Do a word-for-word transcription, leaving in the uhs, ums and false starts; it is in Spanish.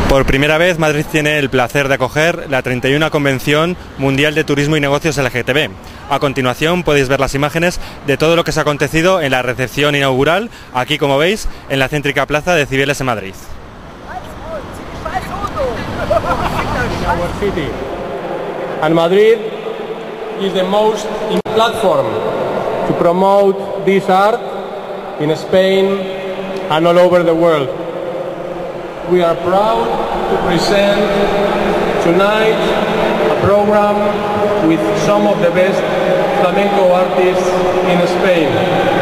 Por primera vez, Madrid tiene el placer de acoger la treinta y una Convención Mundial de Turismo y Negocios L G T B. A continuación podéis ver las imágenes de todo lo que se ha acontecido en la recepción inaugural, aquí como veis, en la céntrica plaza de Cibeles en Madrid. Our city. And Madrid is the most important platform to promote this art in Spain and all over the world. We are proud to present tonight a program with some of the best flamenco artists in Spain.